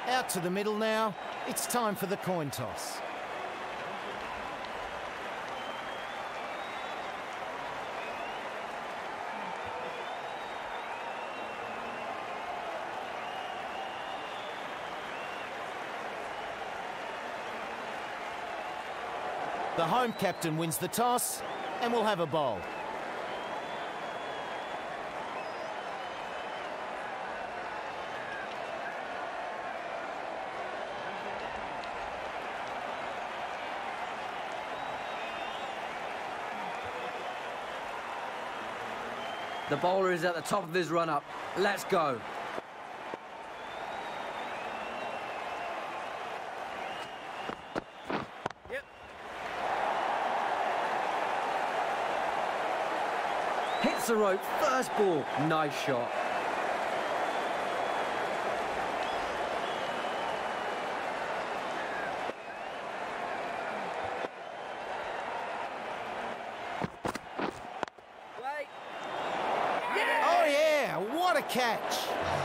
Out to the middle now. It's time for the coin toss. The home captain wins the toss, and we'll have a bowl. The bowler is at the top of his run-up. Let's go. Yep. Hits the rope, first ball. Nice shot. Oh yeah, what a catch!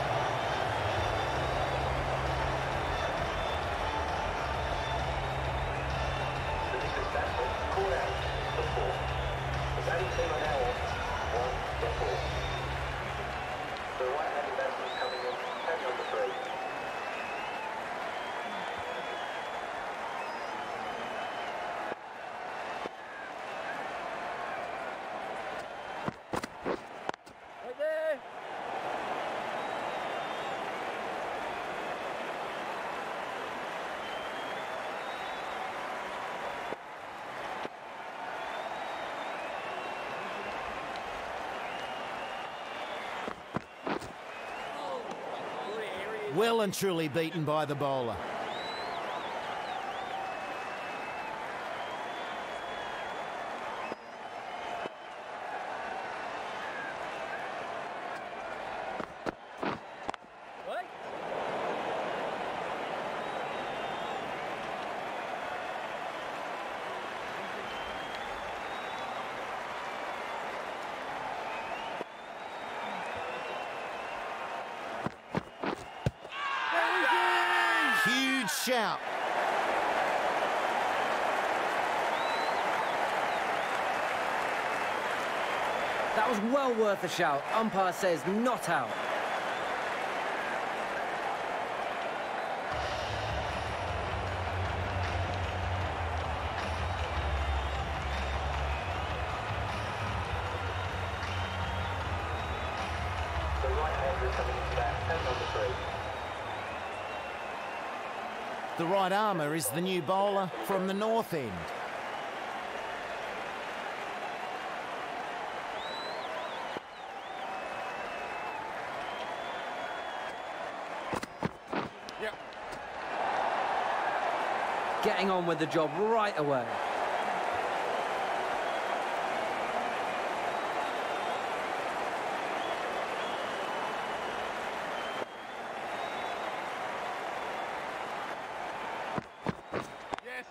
Right there. Well and truly beaten by the bowler. Right. Huge shout. That was well worth a shout. Umpire says not out. The right-hander is coming into bat, and number 3. The right armour is the new bowler from the north end. Yep. Getting on with the job right away. Yes.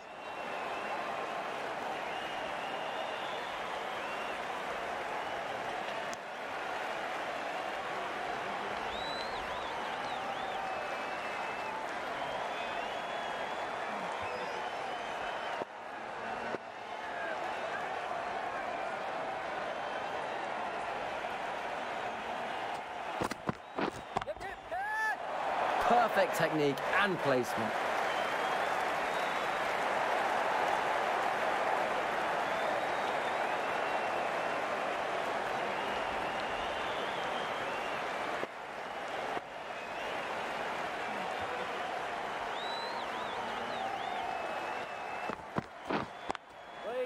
Yep, yep, yep. Perfect technique and placement. Wait.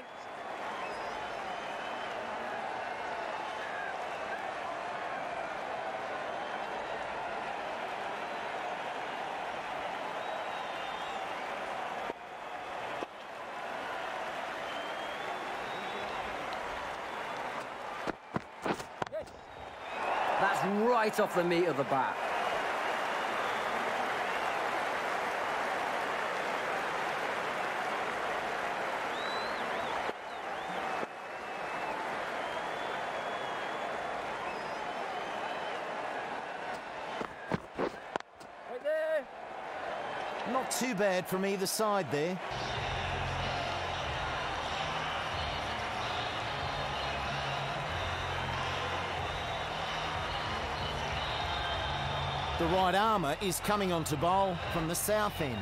Yes. That's right off the meat of the bat. Right there. Not too bad from either side there. The right armour is coming on to bowl from the south end.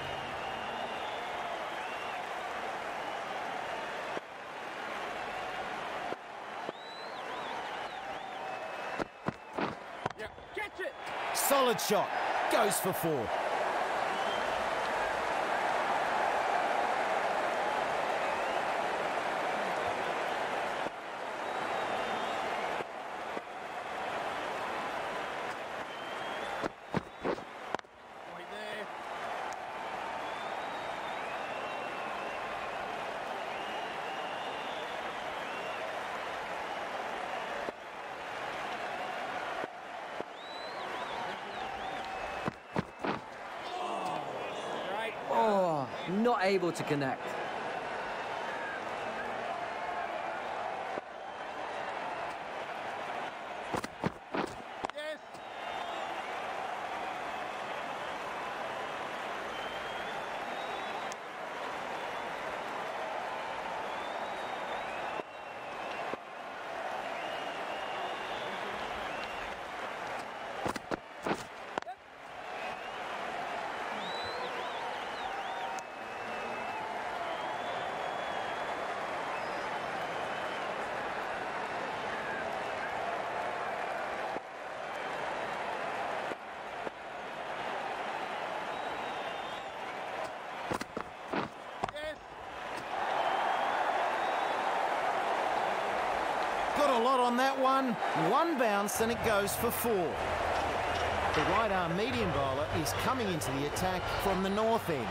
Yep, catch it! Solid shot. Goes for 4. Right there. Right. Oh, not able to connect. Yes. Yes. Got a lot on that one. One bounce and it goes for 4. The right arm medium bowler is coming into the attack from the north end.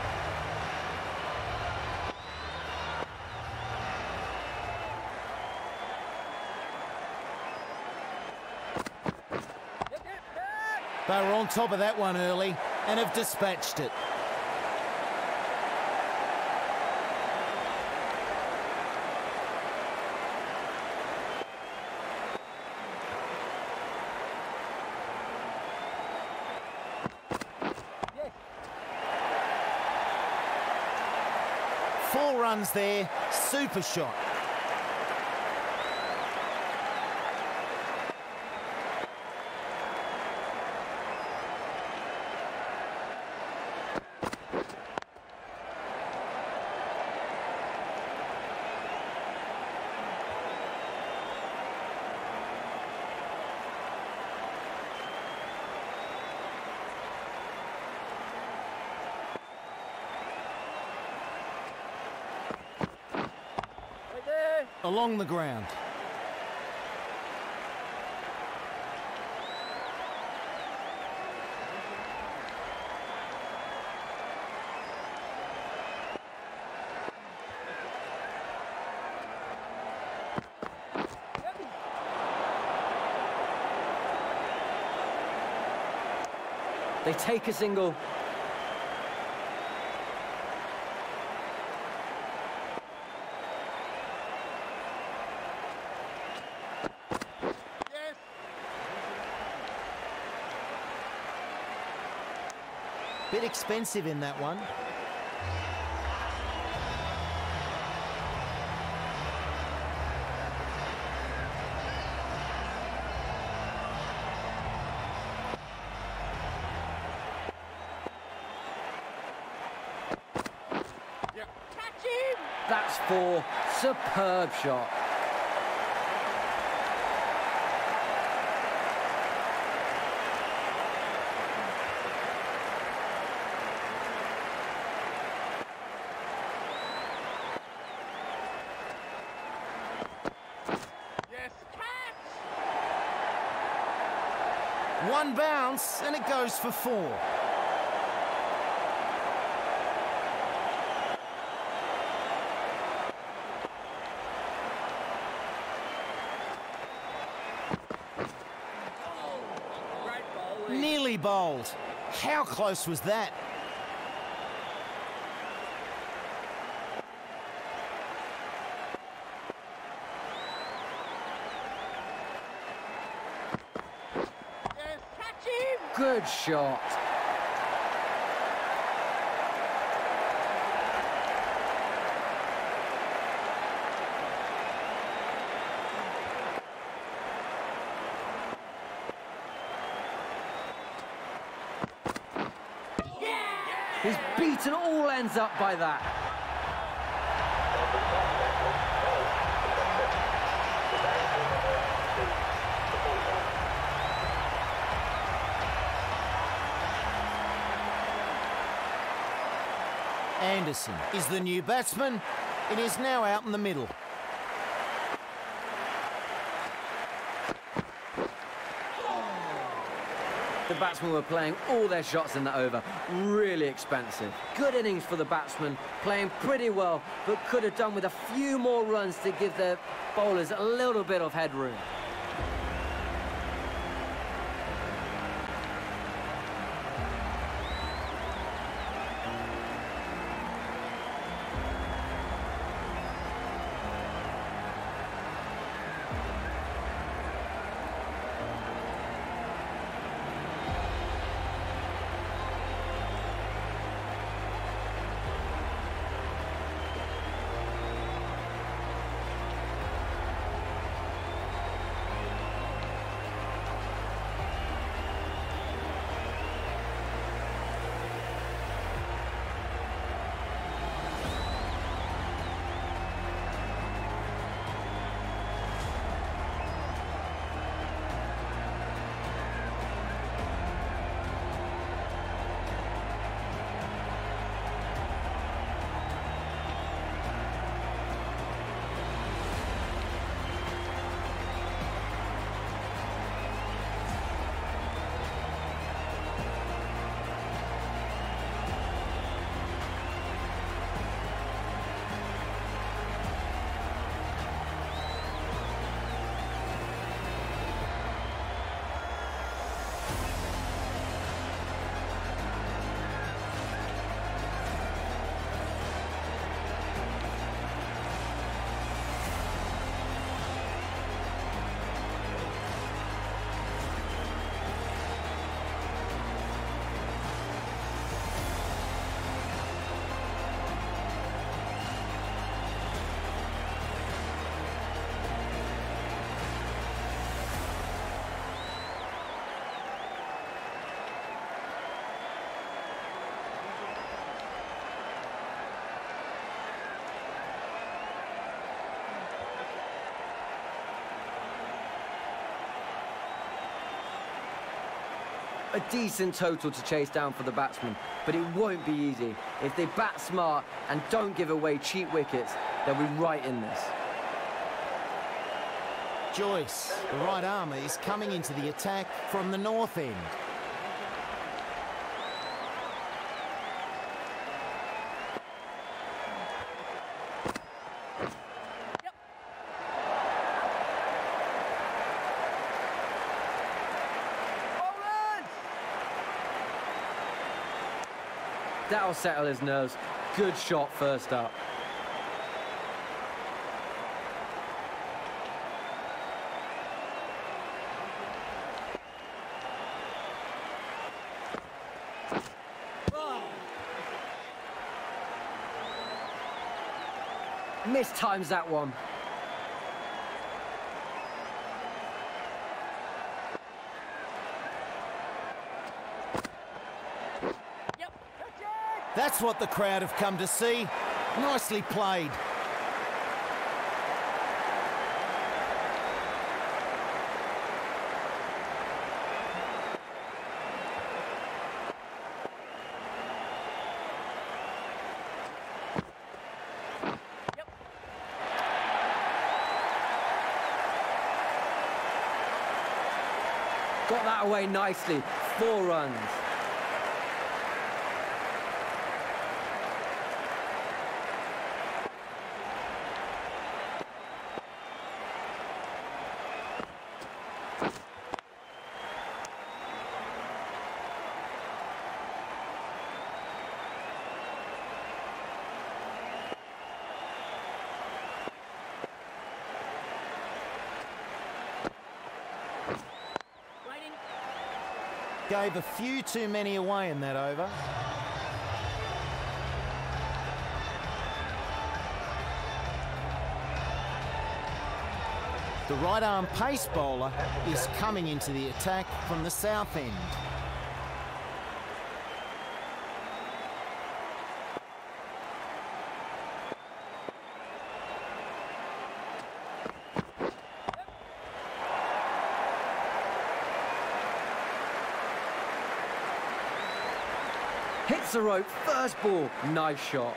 Yep, yep. They were on top of that one early and have dispatched it. Yes. 4 runs there. Super shot. Right there. Along the ground. They take a single. Yes. Bit expensive in that one. Yep. Catch him! That's 4. Superb shot. Yes. Catch! One bounce and it goes for 4. Great bowling. Nearly bowled. How close was that? Yes. Catch him! Good shot. He's beaten all ends up by that. Anderson is the new batsman. It is now out in the middle. The batsmen were playing all their shots in that over. Really expensive. Good innings for the batsmen, playing pretty well, but could have done with a few more runs to give their bowlers a little bit of headroom. A decent total to chase down for the batsmen, but it won't be easy. If they bat smart and don't give away cheap wickets, they'll be right in this. Joyce, the right armour, is coming into the attack from the north end. That'll settle his nerves. Good shot first up. Mistimes that one. That's what the crowd have come to see. Nicely played. Got that away nicely. 4 runs. Gave a few too many away in that over. The right arm pace bowler is coming into the attack from the south end. Hits the rope, first ball. Nice shot.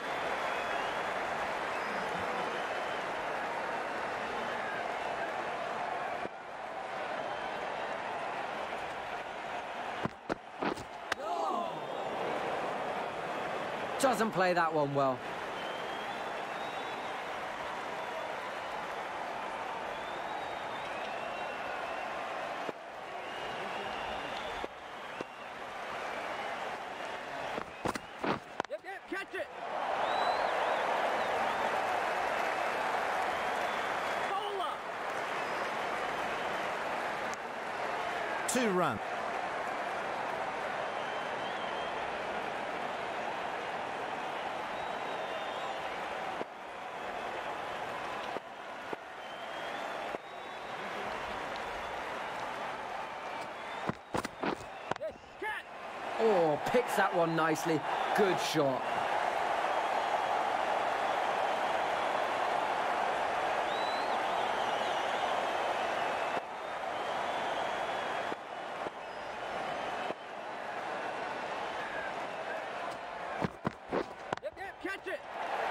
Doesn't play that one well. Catch it! Bowler! 2 runs. Yes, catch! Oh, picks that one nicely. Good shot. Yep, catch it!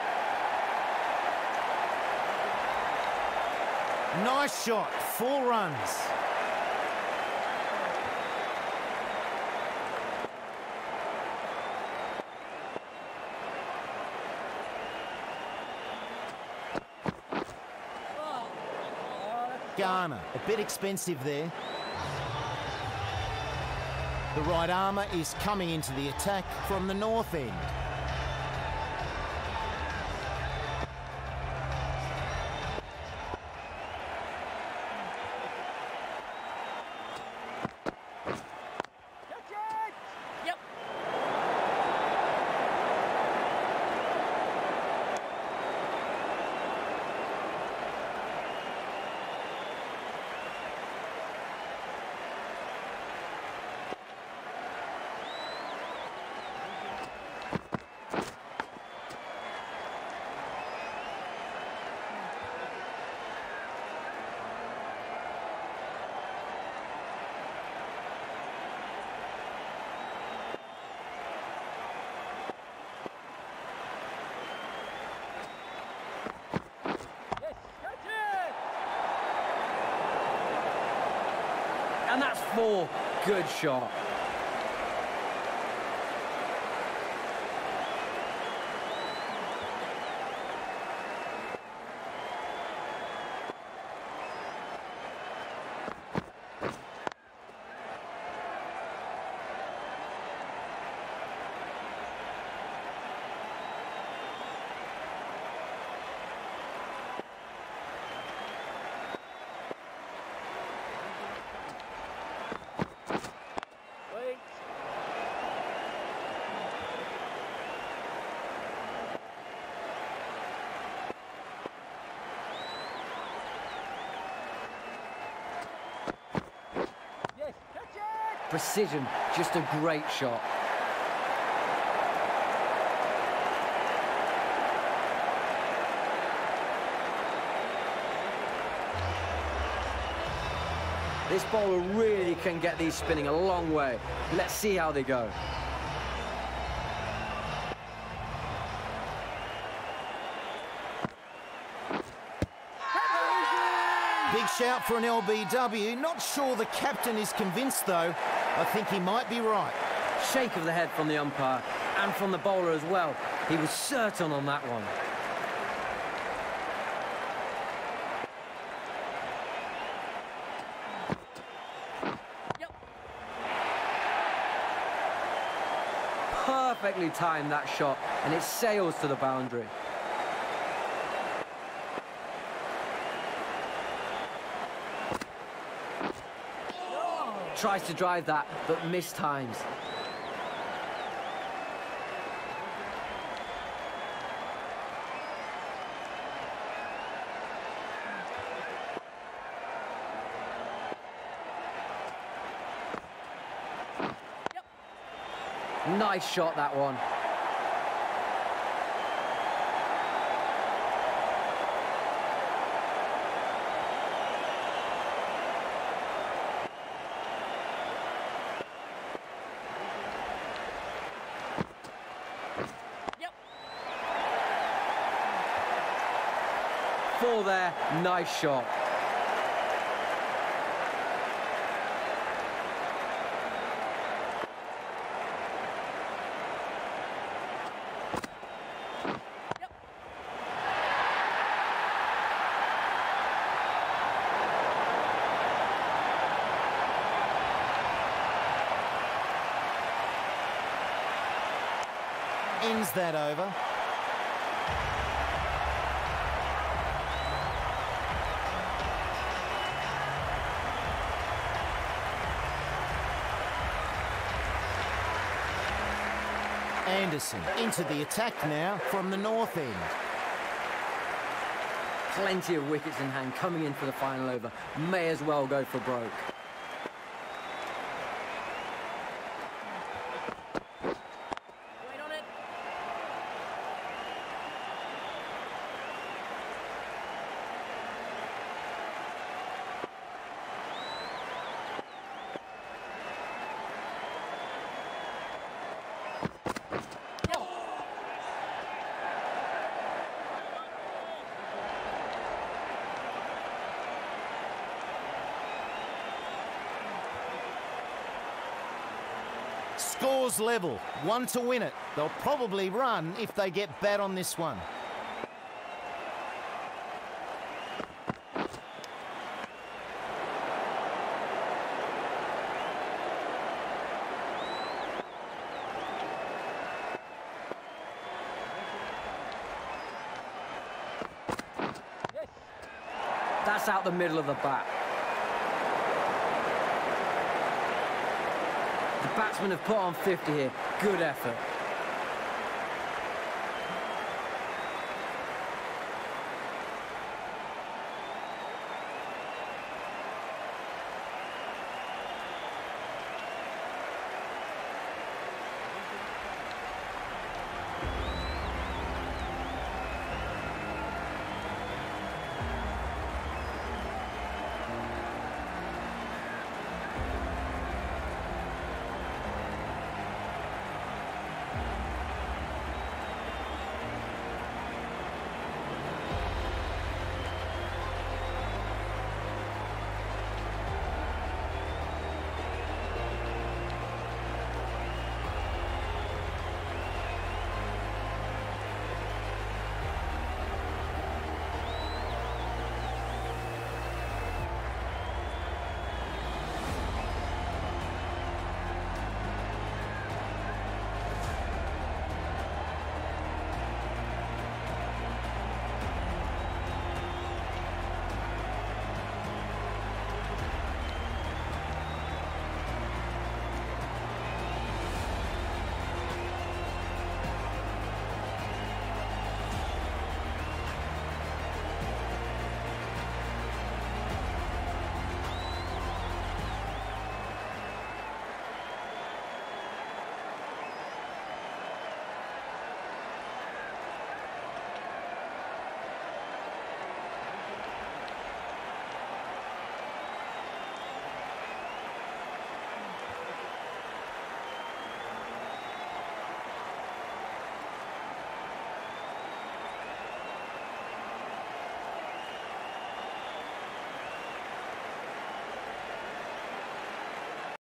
Nice shot. 4 runs. Garner, a bit expensive there. The right armour is coming into the attack from the north end. Catch it! Yep. Yes, catch it! And that's 4. Good shot. Wait. Yes, catch it! Precision, just a great shot. This bowler really can get these spinning a long way. Let's see how they go. Big shout for an LBW. Not sure the captain is convinced, though. I think he might be right. Shake of the head from the umpire and from the bowler as well. He was certain on that one. Yep. Perfectly timed that shot, and it sails to the boundary. Tries to drive that, but mistimes. Nice shot, that one. 4 there, nice shot. Ends that over. Anderson into the attack now from the north end. Plenty of wickets in hand coming in for the final over. May as well go for broke. Wait on it. Scores level, 1 to win it. They'll probably run if they get bat on this one. That's out the middle of the bat. The batsmen have put on 50 here. Good effort.